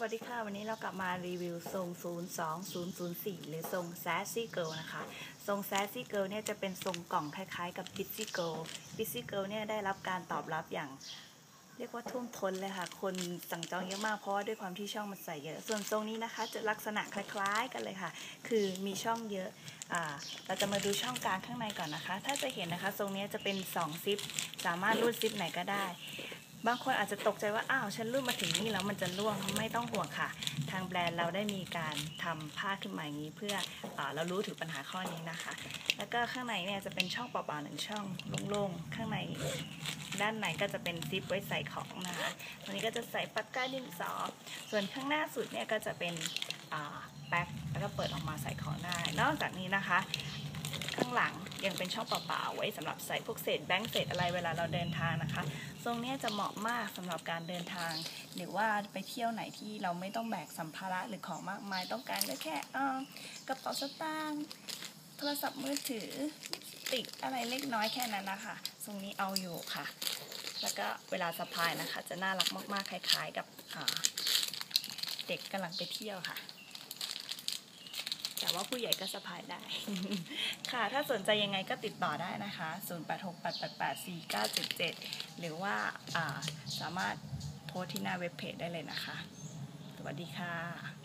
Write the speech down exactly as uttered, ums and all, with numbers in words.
วัสดีค่ะวันนี้เรากลับมารีวิวทรง ศูนย์ สอง ศูนย์ ศูนย์ สี่ หรือทรง Sassy Girl นะคะทรง Sassy Girl เนี่ยจะเป็นทรงกล่องคล้ายๆกับ Busy Girl Busy Girl เนี่ยได้รับการตอบรับอย่างเรียกว่าท่วมท้นเลยค่ะคนสั่งจองเยอะมากเพราะว่าด้วยความที่ช่องมันใส่เยอะส่วนทรงนี้นะคะจะลักษณะคล้ายๆกันเลยค่ะคือมีช่องเยอะอ่าเราจะมาดูช่องกลางข้างในก่อนนะคะถ้าจะเห็นนะคะทรงนี้จะเป็นสองซิปสามารถรูดซิปไหนก็ได้บางคนอาจจะตกใจว่าอ้าวฉันรูดมาถึงนี่แล้วมันจะร่วงไม่ต้องห่วงค่ะทางแบรนด์เราได้มีการทำผ้าขึ้นมาอย่างนี้เพื่อเอเรารู้ถึงปัญหาข้อนี้นะคะแล้วก็ข้างในเนี่ยจะเป็นช่องเปล่าๆหนึ่งช่องโล่งๆข้างในด้านในก็จะเป็นซิปไว้ใส่ของนะคะตรงนี้ก็จะใส่ปากกาดินสอส่วนข้างหน้าสุดเนี่ยก็จะเป็นแป๊บแล้วก็เปิดออกมาใส่ของได้นอกจากนี้นะคะข้างหลังยังเป็นช่องเปล่าๆไว้สำหรับใส่พวกเศษแบงค์เศษอะไรเวลาเราเดินทางนะคะทรงนี้จะเหมาะมากสำหรับการเดินทางหรือว่าไปเที่ยวไหนที่เราไม่ต้องแบกสัมภาระหรือของมากมายต้องการก็แค่กระเป๋าสตางค์โทรศัพท์มือถือติดอะไรเล็กน้อยแค่นั้นนะคะทรงนี้เอาอยู่ค่ะแล้วก็เวลาสะพายนะคะจะน่ารักมากๆคล้ายๆกับเด็กกำลังไปเที่ยวค่ะแต่ว่าผู้ใหญ่ก็สะพายได้ ค่ะถ้าสนใจยังไงก็ติดต่อได้นะคะ ศูนย์ แปด หก แปด แปด แปด สี่ เก้า เจ็ด เจ็ด หรือว่าสามารถโพสที่หน้าเว็บเพจได้เลยนะคะสวัสดีค่ะ